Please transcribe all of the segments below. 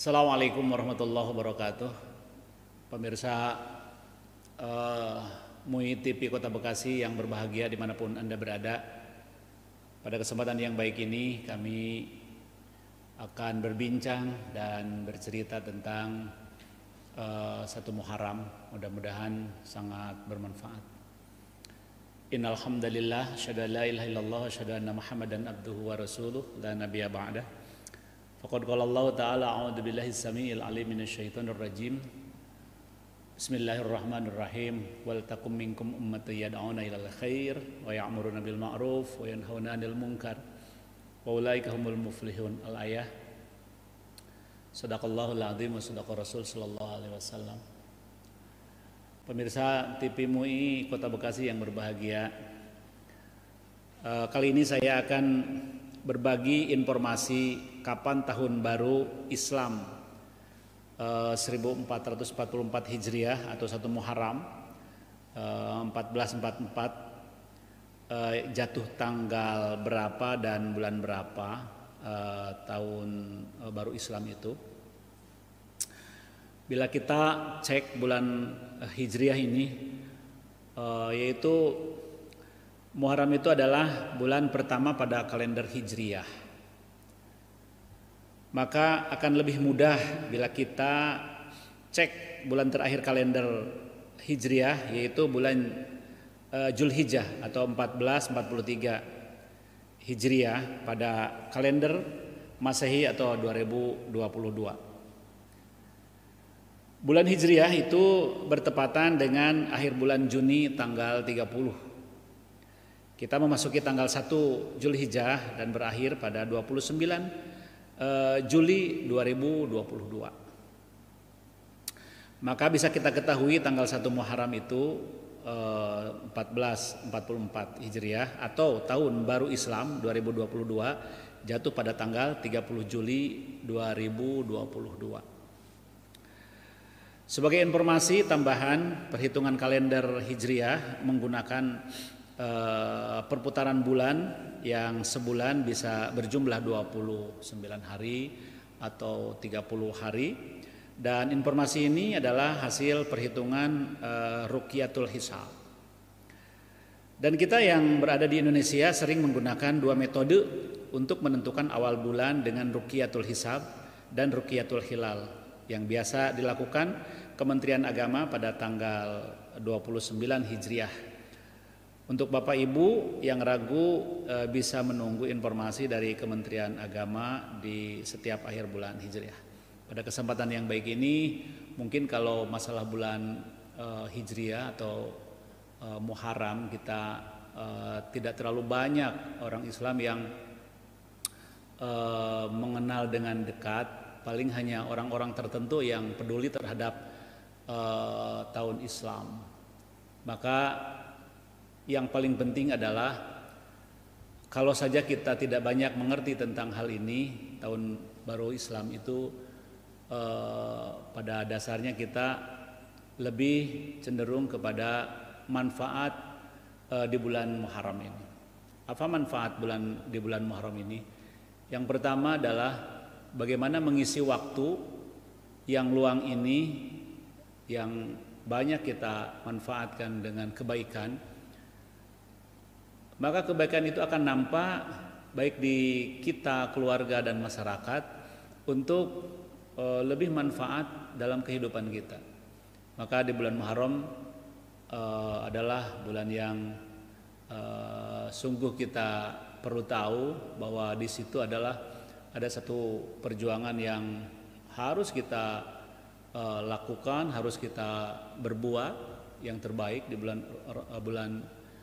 Assalamualaikum warahmatullahi wabarakatuh. Pemirsa MUI TV Kota Bekasi yang berbahagia dimanapun Anda berada. Pada kesempatan yang baik ini kami akan berbincang dan bercerita tentang satu Muharram. Mudah-mudahan sangat bermanfaat. Innal hamdalillah, asyhadu an la ilaha illallah, asyhadu anna Muhammadan abduhu wa rasuluh, la nabiyya ba'dah. Faqad qala Allah Ta'ala a'udzu billahi as-sami'il 'alim minasyaitonir rajim. Bismillahirrahmanirrahim. Wal takum minkum ummatun yad'una ilal khair wa ya'muruna bil ma'ruf wa yanhauna 'anil munkar wa ulaika humul muflihun. Al-ayah. Shadaqallahul 'azim wa shadaqa Rasul sallallahu alaihi wasallam. Pemirsa TV MUI Kota Bekasi yang berbahagia, kali ini saya akan berbagi informasi kapan tahun baru Islam 1444 Hijriah atau 1 Muharram 1444 jatuh tanggal berapa dan bulan berapa tahun baru Islam itu. Bila kita cek bulan Hijriah ini, yaitu Muharram itu adalah bulan pertama pada kalender Hijriah. Maka akan lebih mudah bila kita cek bulan terakhir kalender Hijriah, yaitu bulan Zulhijjah atau 1443 Hijriah pada kalender Masehi atau 2022. Bulan Hijriah itu bertepatan dengan akhir bulan Juni tanggal 30. Kita memasuki tanggal 1 Zulhijjah dan berakhir pada 29 Juli 2022. Maka bisa kita ketahui tanggal 1 Muharram itu 1444 Hijriah atau tahun baru Islam 2022 jatuh pada tanggal 30 Juli 2022. Sebagai informasi tambahan, perhitungan kalender Hijriah menggunakan perputaran bulan yang sebulan bisa berjumlah 29 hari atau 30 hari, dan informasi ini adalah hasil perhitungan Ruqyatul Hisab. Dan kita yang berada di Indonesia sering menggunakan dua metode untuk menentukan awal bulan dengan Ruqyatul Hisab dan Ruqyatul Hilal yang biasa dilakukan Kementerian Agama pada tanggal 29 Hijriah. Untuk Bapak Ibu yang ragu bisa menunggu informasi dari Kementerian Agama di setiap akhir bulan Hijriah. Pada kesempatan yang baik ini, mungkin kalau masalah bulan Hijriah atau Muharram, kita tidak terlalu banyak orang Islam yang mengenal dengan dekat. Paling hanya orang-orang tertentu yang peduli terhadap tahun Islam. Maka yang paling penting adalah kalau saja kita tidak banyak mengerti tentang hal ini, tahun baru Islam itu pada dasarnya kita lebih cenderung kepada manfaat di bulan Muharram ini. Apa manfaat di bulan Muharram ini? Yang pertama adalah bagaimana mengisi waktu yang luang ini yang banyak kita manfaatkan dengan kebaikan. Maka kebaikan itu akan nampak baik di kita, keluarga, dan masyarakat untuk lebih manfaat dalam kehidupan kita. Maka di bulan Muharram adalah bulan yang sungguh kita perlu tahu bahwa di situ adalah ada satu perjuangan yang harus kita lakukan, harus kita berbuat yang terbaik di bulan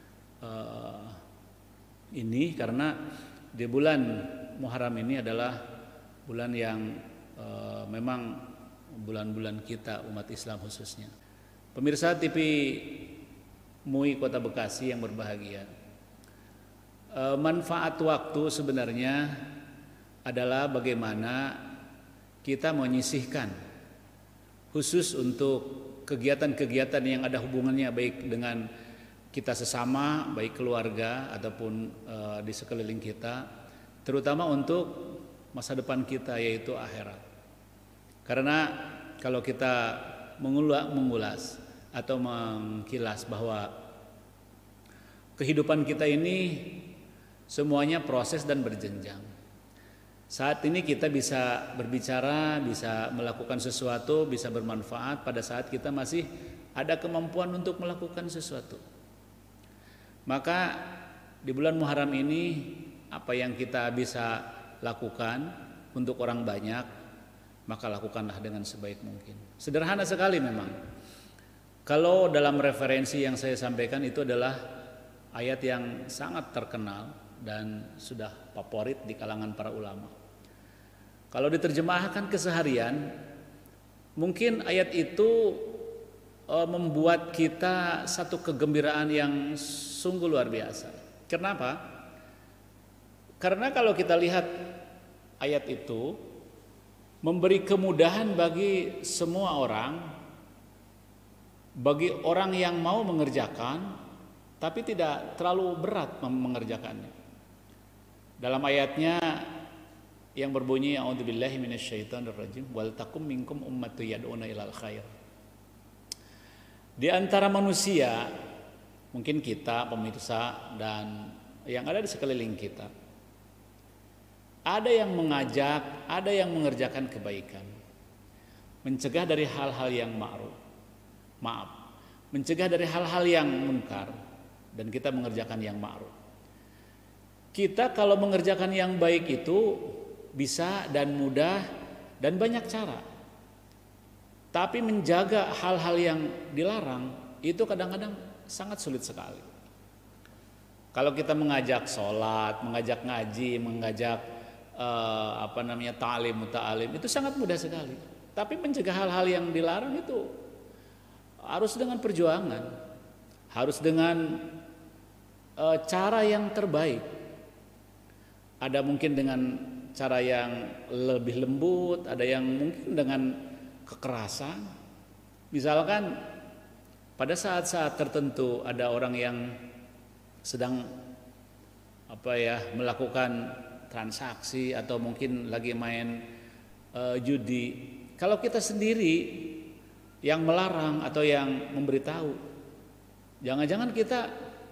ini, karena di bulan Muharram ini adalah bulan yang memang bulan-bulan kita umat Islam khususnya. Pemirsa TV MUI Kota Bekasi yang berbahagia, manfaat waktu sebenarnya adalah bagaimana kita menyisihkan khusus untuk kegiatan-kegiatan yang ada hubungannya baik dengan kita sesama, baik keluarga ataupun di sekeliling kita, terutama untuk masa depan kita, yaitu akhirat. Karena kalau kita mengulas atau mengkilas bahwa kehidupan kita ini semuanya proses dan berjenjang. Saat ini kita bisa berbicara, bisa melakukan sesuatu, bisa bermanfaat pada saat kita masih ada kemampuan untuk melakukan sesuatu. Maka di bulan Muharram ini apa yang kita bisa lakukan untuk orang banyak, maka lakukanlah dengan sebaik mungkin. Sederhana sekali memang. Kalau dalam referensi yang saya sampaikan itu adalah ayat yang sangat terkenal dan sudah favorit di kalangan para ulama. Kalau diterjemahkan keseharian, mungkin ayat itu membuat kita satu kegembiraan yang sungguh luar biasa. Kenapa? Karena kalau kita lihat ayat itu memberi kemudahan bagi semua orang, bagi orang yang mau mengerjakan, tapi tidak terlalu berat mengerjakannya. Dalam ayatnya yang berbunyi a'udzubillahi minasyaitonirrajim wal takum minkum ummatun yad'una ilal khair. Di antara manusia, mungkin kita pemirsa dan yang ada di sekeliling kita, ada yang mengajak, ada yang mengerjakan kebaikan, mencegah dari hal-hal yang mencegah dari hal-hal yang munkar, dan kita mengerjakan yang ma'ruf. Kita kalau mengerjakan yang baik itu bisa dan mudah dan banyak cara. Tapi menjaga hal-hal yang dilarang itu kadang-kadang sangat sulit sekali. Kalau kita mengajak sholat, mengajak ngaji, mengajak ta'lim, muta'alim, itu sangat mudah sekali. Tapi mencegah hal-hal yang dilarang itu harus dengan perjuangan, harus dengan cara yang terbaik. Ada mungkin dengan cara yang lebih lembut, ada yang mungkin dengan kekerasan. Misalkan pada saat-saat tertentu ada orang yang sedang melakukan transaksi atau mungkin lagi main judi. Kalau kita sendiri yang melarang atau yang memberitahu, jangan-jangan kita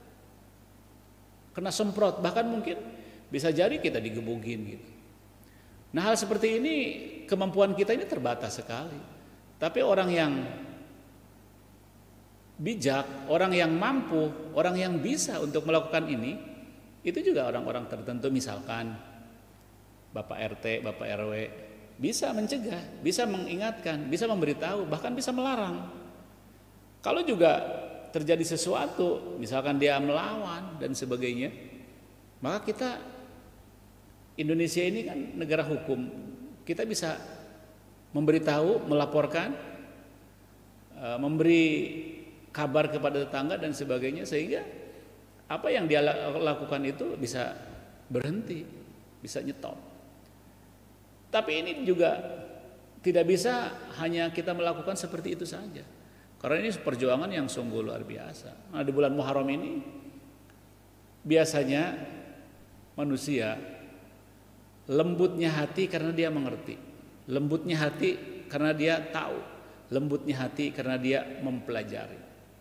kena semprot, bahkan mungkin bisa jadi kita digebugin gitu. Nah, hal seperti ini kemampuan kita ini terbatas sekali. Tapi orang yang bijak, orang yang mampu, orang yang bisa untuk melakukan ini, itu juga orang-orang tertentu, misalkan Bapak RT, Bapak RW, bisa mencegah, bisa mengingatkan, bisa memberitahu, bahkan bisa melarang. Kalau juga terjadi sesuatu, misalkan dia melawan dan sebagainya, maka kita, Indonesia ini kan negara hukum, kita bisa memberitahu, melaporkan, memberi kabar kepada tetangga dan sebagainya, sehingga apa yang dia lakukan itu bisa berhenti, bisa nyetop. Tapi ini juga tidak bisa hanya kita melakukan seperti itu saja, karena ini perjuangan yang sungguh luar biasa. Nah, di bulan Muharram ini biasanya manusia lembutnya hati karena dia mengerti, lembutnya hati karena dia tahu, lembutnya hati karena dia mempelajari.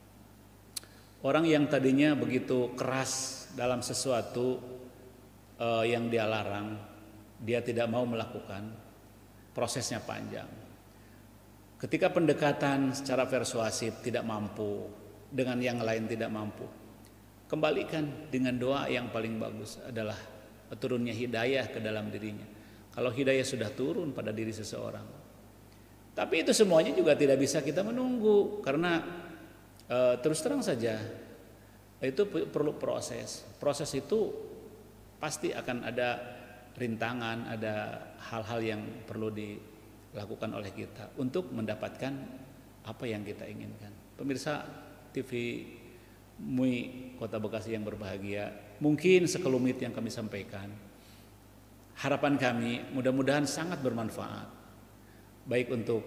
Orang yang tadinya begitu keras dalam sesuatu yang dia larang, dia tidak mau melakukan, prosesnya panjang. Ketika pendekatan secara persuasif tidak mampu, dengan yang lain tidak mampu, kembalikan dengan doa yang paling bagus adalah turunnya hidayah ke dalam dirinya. Kalau hidayah sudah turun pada diri seseorang, tapi itu semuanya juga tidak bisa kita menunggu, karena terus terang saja itu perlu proses. Proses itu pasti akan ada rintangan, ada hal-hal yang perlu dilakukan oleh kita untuk mendapatkan apa yang kita inginkan. Pemirsa TV MUI Kota Bekasi yang berbahagia, mungkin sekelumit yang kami sampaikan. Harapan kami mudah-mudahan sangat bermanfaat, baik untuk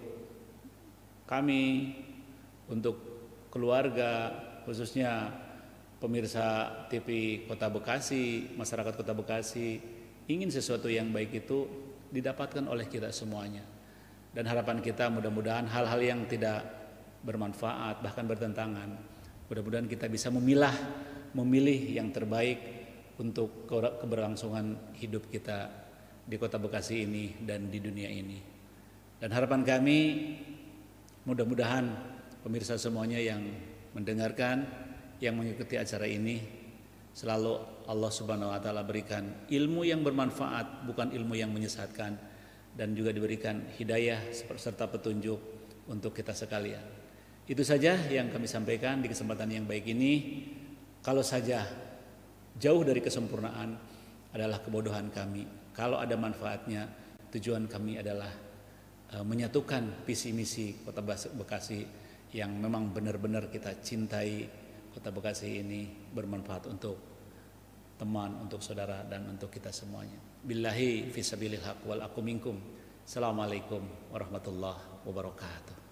kami, untuk keluarga, khususnya pemirsa TV Kota Bekasi, masyarakat Kota Bekasi, ingin sesuatu yang baik itu didapatkan oleh kita semuanya. Dan harapan kita mudah-mudahan hal-hal yang tidak bermanfaat bahkan bertentangan, mudah-mudahan kita bisa memilih yang terbaik untuk keberlangsungan hidup kita di Kota Bekasi ini dan di dunia ini. Dan harapan kami mudah-mudahan pemirsa semuanya yang mendengarkan, yang mengikuti acara ini, selalu Allah Subhanahu wa taala berikan ilmu yang bermanfaat, bukan ilmu yang menyesatkan, dan juga diberikan hidayah serta petunjuk untuk kita sekalian. Itu saja yang kami sampaikan di kesempatan yang baik ini. Kalau saja jauh dari kesempurnaan adalah kebodohan kami. Kalau ada manfaatnya, tujuan kami adalah menyatukan visi misi Kota Bekasi yang memang benar-benar kita cintai. Kota Bekasi ini bermanfaat untuk teman, untuk saudara, dan untuk kita semuanya. Billahi fisabilil haq wal aqu minkum. Assalamualaikum warahmatullahi wabarakatuh.